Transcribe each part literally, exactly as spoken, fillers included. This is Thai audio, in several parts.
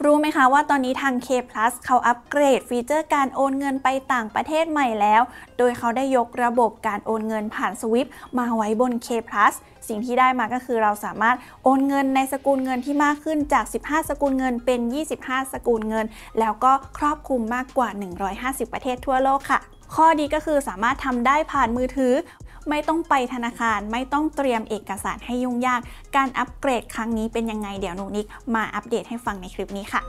รู้ไหมคะว่าตอนนี้ทาง K Plus เขาอัปเกรดฟีเจอร์การโอนเงินไปต่างประเทศใหม่แล้วโดยเขาได้ยกระบบการโอนเงินผ่าน Swift มาไว้บน K Plus สิ่งที่ได้มาก็คือเราสามารถโอนเงินในสกุลเงินที่มากขึ้นจากสิบห้าสกุลเงินเป็นยี่สิบห้าสกุลเงินแล้วก็ครอบคลุมมากกว่าหนึ่งร้อยห้าสิบประเทศทั่วโลกค่ะข้อดีก็คือสามารถทำได้ผ่านมือถือไม่ต้องไปธนาคารไม่ต้องเตรียมเอกสารให้ยุ่งยากการอัปเกรดครั้งนี้เป็นยังไงเดี๋ยวหนูนิกมาอัปเดตให้ฟังในคลิปนี้ค่ะ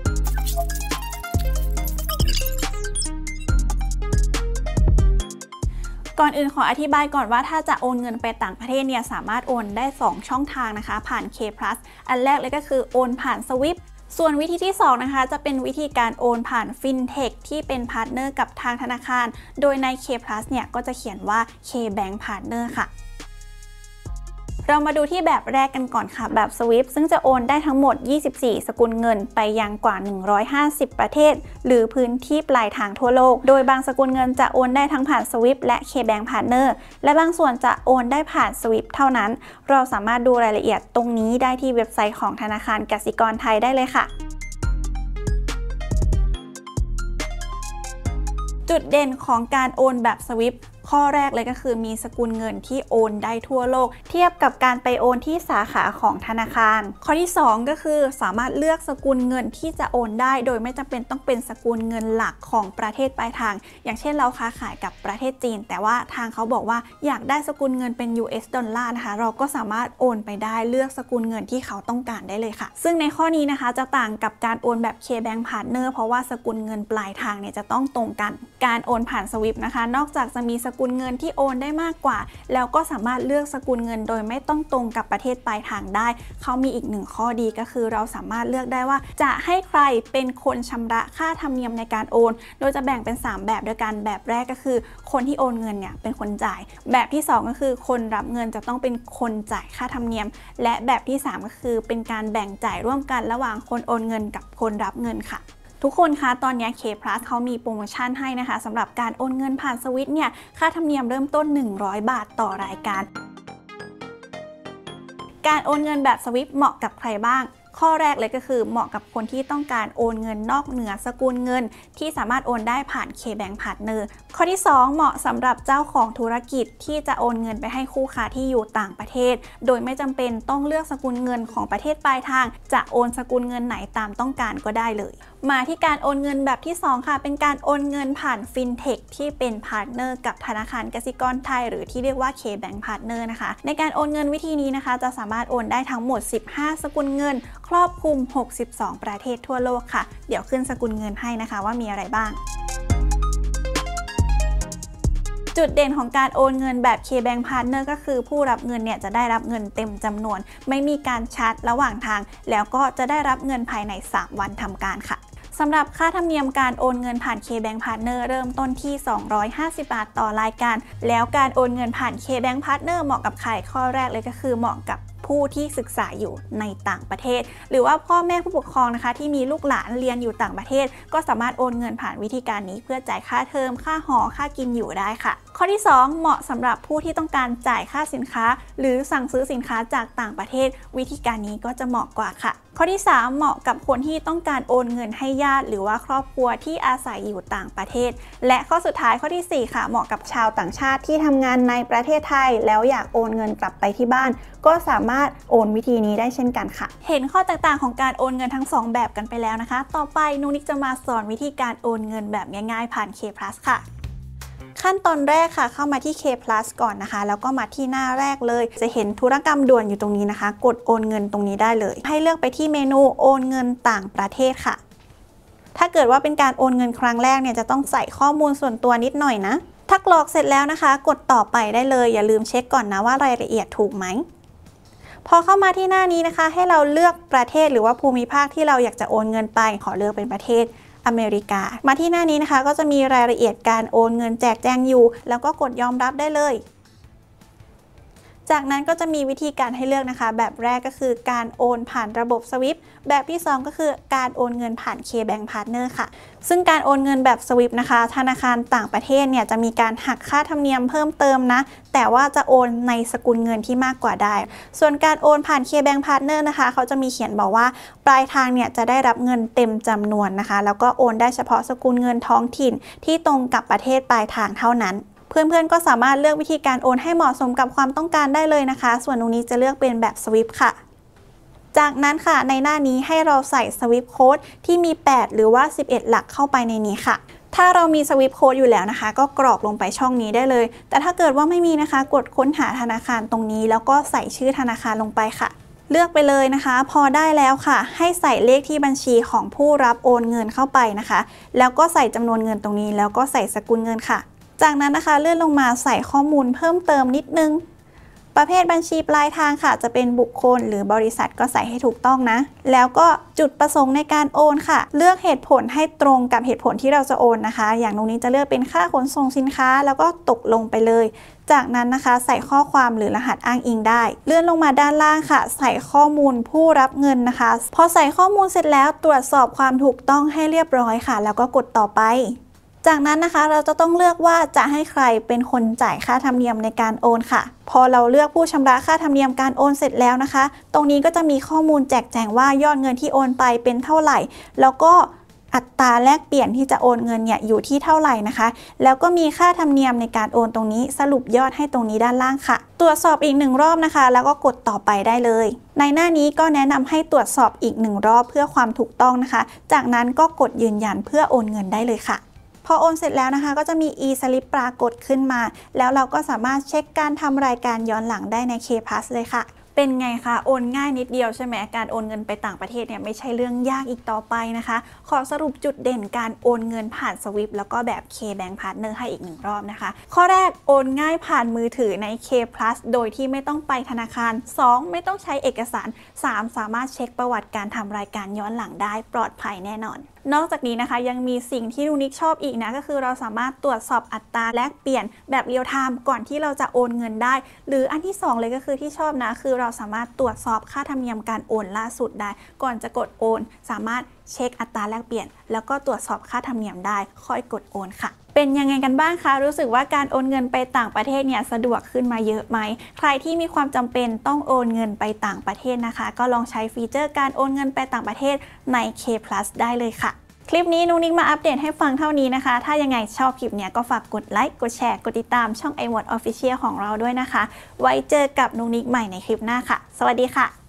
ก่อนอื่นขออธิบายก่อนว่าถ้าจะโอนเงินไปต่างประเทศเนี่ยสามารถโอนได้สองช่องทางนะคะผ่าน K Plus อันแรกเลยก็คือโอนผ่าน Swift ส่วนวิธีที่สองนะคะจะเป็นวิธีการโอนผ่าน FinTech ที่เป็นพาร์ทเนอร์กับทางธนาคารโดยใน K Plus เนี่ยก็จะเขียนว่า K-Bank Partner ค่ะเรามาดูที่แบบแรกกันก่อนค่ะแบบ Swift ซึ่งจะโอนได้ทั้งหมดยี่สิบสี่สกุลเงินไปยังกว่าหนึ่งร้อยห้าสิบประเทศหรือพื้นที่ปลายทางทั่วโลกโดยบางสกุลเงินจะโอนได้ทั้งผ่าน Swift และ K-Bank Partner และบางส่วนจะโอนได้ผ่าน Swift เท่านั้นเราสามารถดูรายละเอียดตรงนี้ได้ที่เว็บไซต์ของธนาคารกสิกรไทยได้เลยค่ะจุดเด่นของการโอนแบบ Swift ข้อแรกเลยก็คือมีสกุลเงินที่โอนได้ทั่วโลกเทียบกับการไปโอนที่สาขาของธนาคารข้อที่สองก็คือสามารถเลือกสกุลเงินที่จะโอนได้โดยไม่จำเป็นต้องเป็นสกุลเงินหลักของประเทศปลายทางอย่างเช่นเราค้าขายกับประเทศจีนแต่ว่าทางเขาบอกว่าอยากได้สกุลเงินเป็น ยู เอส ดอลลาร์นะคะเราก็สามารถโอนไปได้เลือกสกุลเงินที่เขาต้องการได้เลยค่ะซึ่งในข้อนี้นะคะจะต่างกับการโอนแบบ K-Bank Partner เพราะว่าสกุลเงินปลายทางเนี่ยจะต้องตรงกันการโอนผ่าน Swift นะคะนอกจากจะมีสกุลเงินที่โอนได้มากกว่าแล้วก็สามารถเลือกสกุลเงินโดยไม่ต้องตรงกับประเทศปลายทางได้เขามีอีกหนึ่งข้อดีก็คือเราสามารถเลือกได้ว่าจะให้ใครเป็นคนชำระค่าธรรมเนียมในการโอนโดยจะแบ่งเป็นสามแบบด้วยกันแบบแรกก็คือคนที่โอนเงินเนี่ยเป็นคนจ่ายแบบที่สองก็คือคนรับเงินจะต้องเป็นคนจ่ายค่าธรรมเนียมและแบบที่สามก็คือเป็นการแบ่งจ่ายร่วมกันระหว่างคนโอนเงินกับคนรับเงินค่ะทุกคนคะตอนนี้ K Plus เขามีโปรโมชั่นให้นะคะสำหรับการโอนเงินผ่าน Swift เนี่ยค่าธรรมเนียมเริ่มต้นหนึ่งร้อยบาทต่อรายการการโอนเงินแบบ Swift เหมาะกับใครบ้างข้อแรกเลยก็คือเหมาะกับคนที่ต้องการโอนเงินนอกเหนือสกุลเงินที่สามารถโอนได้ผ่าน K-Bank Partner ข้อที่สองเหมาะสำหรับเจ้าของธุรกิจที่จะโอนเงินไปให้คู่ค้าที่อยู่ต่างประเทศโดยไม่จำเป็นต้องเลือกสกุลเงินของประเทศปลายทางจะโอนสกุลเงินไหนตามต้องการก็ได้เลยมาที่การโอนเงินแบบที่สองค่ะเป็นการโอนเงินผ่าน FinTech ที่เป็นพาร์ทเนอร์กับธนาคารกสิกรไทยหรือที่เรียกว่า K-Bank Partner นะคะในการโอนเงินวิธีนี้นะคะจะสามารถโอนได้ทั้งหมดสิบห้าสกุลเงินครอบคลุมหกสิบสองประเทศทั่วโลกค่ะเดี๋ยวขึ้นสกุลเงินให้นะคะว่ามีอะไรบ้างจุดเด่นของการโอนเงินแบบ K-Bank Partner ก็คือผู้รับเงินเนี่ยจะได้รับเงินเต็มจำนวนไม่มีการชาร์จระหว่างทางแล้วก็จะได้รับเงินภายในสามวันทำการค่ะสำหรับค่าธรรมเนียมการโอนเงินผ่าน K-Bank Partner เริ่มต้นที่สองร้อยห้าสิบบาทต่อรายการแล้วการโอนเงินผ่าน K-Bank Partner เหมาะกับใครข้อแรกเลยก็คือเหมาะกับผู้ที่ศึกษาอยู่ในต่างประเทศหรือว่าพ่อแม่ผู้ปกครองนะคะที่มีลูกหลานเรียนอยู่ต่างประเทศก็สามารถโอนเงินผ่านวิธีการนี้เพื่อจ่ายค่าเทอมค่าหอค่ากินอยู่ได้ค่ะข้อที่สองเหมาะสำหรับผู้ที่ต้องการจ่ายค่าสินค้าหรือสั่งซื้อสินค้าจากต่างประเทศวิธีการนี้ก็จะเหมาะกว่าค่ะข้อที่สามเหมาะกับคนที่ต้องการโอนเงินให้ญาติหรือว่าครอบครัวที่อาศัยอยู่ต่างประเทศและข้อสุดท้ายข้อที่สี่ค่ะเหมาะกับชาวต่างชาติที่ทำงานในประเทศไทยแล้วอยากโอนเงินกลับไปที่บ้านก็สามารถโอนวิธีนี้ได้เช่นกันค่ะเห็นข้อแตกต่างของการโอนเงินทั้งสองแบบกันไปแล้วนะคะต่อไปนุนิกจะมาสอนวิธีการโอนเงินแบบง่ายๆผ่าน K Plus ค่ะขั้นตอนแรกค่ะเข้ามาที่ K Plus ก่อนนะคะแล้วก็มาที่หน้าแรกเลยจะเห็นธุรกรรมด่วนอยู่ตรงนี้นะคะกดโอนเงินตรงนี้ได้เลยให้เลือกไปที่เมนูโอนเงินต่างประเทศค่ะถ้าเกิดว่าเป็นการโอนเงินครั้งแรกเนี่ยจะต้องใส่ข้อมูลส่วนตัวนิดหน่อยนะถ้ากรอกเสร็จแล้วนะคะกดต่อไปได้เลยอย่าลืมเช็คก่อนนะว่ารายละเอียดถูกไหมพอเข้ามาที่หน้านี้นะคะให้เราเลือกประเทศหรือว่าภูมิภาคที่เราอยากจะโอนเงินไปขอเลือกเป็นประเทศอเมริกามาที่หน้านี้นะคะก็จะมีรายละเอียดการโอนเงินแจกแจงอยู่แล้วก็กดยอมรับได้เลยจจากนั้นก็จะมีวิธีการให้เลือกนะคะแบบแรกก็คือการโอนผ่านระบบ สวิฟต์ แบบที่สองก็คือการโอนเงินผ่าน KBank Partner ค่ะซึ่งการโอนเงินแบบ สวิฟต์ นะคะธนาคารต่างประเทศเนี่ยจะมีการหักค่าธรรมเนียมเพิ่มเติมนะแต่ว่าจะโอนในสกุลเงินที่มากกว่าได้ส่วนการโอนผ่าน KBank Partner นะคะเขาจะมีเขียนบอกว่าปลายทางเนี่ยจะได้รับเงินเต็มจำนวนนะคะแล้วก็โอนได้เฉพาะสกุลเงินท้องถิ่นที่ตรงกับประเทศปลายทางเท่านั้นเพื่อนๆก็สามารถเลือกวิธีการโอนให้เหมาะสมกับความต้องการได้เลยนะคะส่วนตรงนี้จะเลือกเป็นแบบ สวิฟต์ ค่ะจากนั้นค่ะในหน้านี้ให้เราใส่ สวิฟต์ โค้ด ที่มีแปดหรือว่าสิบเอ็ดหลักเข้าไปในนี้ค่ะถ้าเรามี สวิฟต์ โค้ด อยู่แล้วนะคะก็กรอกลงไปช่องนี้ได้เลยแต่ถ้าเกิดว่าไม่มีนะคะกดค้นหาธนาคารตรงนี้แล้วก็ใส่ชื่อธนาคารลงไปค่ะเลือกไปเลยนะคะพอได้แล้วค่ะให้ใส่เลขที่บัญชีของผู้รับโอนเงินเข้าไปนะคะแล้วก็ใส่จำนวนเงินตรงนี้แล้วก็ใส่สกุลเงินค่ะจากนั้นนะคะเลื่อนลงมาใส่ข้อมูลเพิ่มเติมนิดนึงประเภทบัญชีปลายทางค่ะจะเป็นบุคคลหรือบริษัทก็ใส่ให้ถูกต้องนะแล้วก็จุดประสงค์ในการโอนค่ะเลือกเหตุผลให้ตรงกับเหตุผลที่เราจะโอนนะคะอย่างตรงนี้จะเลือกเป็นค่าขนส่งสินค้าแล้วก็ตกลงไปเลยจากนั้นนะคะใส่ข้อความหรือรหัสอ้างอิงได้เลื่อนลงมาด้านล่างค่ะใส่ข้อมูลผู้รับเงินนะคะพอใส่ข้อมูลเสร็จแล้วตรวจสอบความถูกต้องให้เรียบร้อยค่ะแล้วก็กดต่อไปจากนั้นนะคะเราจะต้องเลือกว่าจะให้ใครเป็นคนจ่ายค่าธรรมเนียมในการโอนค่ะพอเราเลือกผู้ชำระค่าธรรมเนียมการโอนเสร็จแล้วนะคะตรงนี้ก็จะมีข้อมูลแจกแจงว่ายอดเงินที่โอนไปเป็นเท่าไหร่แล้วก็อัตราแลกเปลี่ยนที่จะโอนเงินเนี่ยอยู่ที่เท่าไหร่นะคะแล้วก็มีค่าธรรมเนียมในการโอนตรงนี้สรุปยอดให้ตรงนี้ด้านล่างค่ะตรวจสอบอีกหนึ่งรอบนะคะแล้วก็กดต่อไปได้เลยในหน้านี้ก็แนะนำให้ตรวจสอบอีกหนึ่งรอบเพื่อความถูกต้องนะคะจากนั้นก็กดยืนยันเพื่อโอนเงินได้เลยค่ะพอโอนเสร็จแล้วนะคะก็จะมี อี สลิป ปรากฏขึ้นมาแล้วเราก็สามารถเช็คการทำรายการย้อนหลังได้ใน เค พลัส เลยค่ะเป็นไงคะโอนง่ายนิดเดียวใช่ไหมการโอนเงินไปต่างประเทศเนี่ยไม่ใช่เรื่องยากอีกต่อไปนะคะขอสรุปจุดเด่นการโอนเงินผ่าน สวิฟต์ แล้วก็แบบ KBank Partner ให้อีกหนึ่งรอบนะคะข้อแรกโอนง่ายผ่านมือถือใน เค พลัส โดยที่ไม่ต้องไปธนาคารสองไม่ต้องใช้เอกสารสามสามารถเช็คประวัติการทำรายการย้อนหลังได้ปลอดภัยแน่นอนนอกจากนี้นะคะยังมีสิ่งที่นุนิกชอบอีกนะก็คือเราสามารถตรวจสอบอัตราแลกเปลี่ยนแบบเรียลไทม์ก่อนที่เราจะโอนเงินได้หรืออันที่สองเลยก็คือที่ชอบนะคือเราสามารถตรวจสอบค่าธรรมเนียมการโอนล่าสุดได้ก่อนจะกดโอนสามารถเช็คอัตราแลกเปลี่ยนแล้วก็ตรวจสอบค่าธรรมเนียมได้ค่อยกดโอนค่ะเป็นยังไงกันบ้างคะรู้สึกว่าการโอนเงินไปต่างประเทศเนี่ยสะดวกขึ้นมาเยอะไหมใครที่มีความจำเป็นต้องโอนเงินไปต่างประเทศนะคะก็ลองใช้ฟีเจอร์การโอนเงินไปต่างประเทศใน เค พลัส ได้เลยค่ะคลิปนี้นุนิกมาอัปเดตให้ฟังเท่านี้นะคะถ้ายังไงชอบคลิปเนี้ยก็ฝากกดไลค์กดแชร์กดติดตามช่อง ไอ วอท Official ของเราด้วยนะคะไว้เจอกับนุนิกใหม่ในคลิปหน้าค่ะสวัสดีค่ะ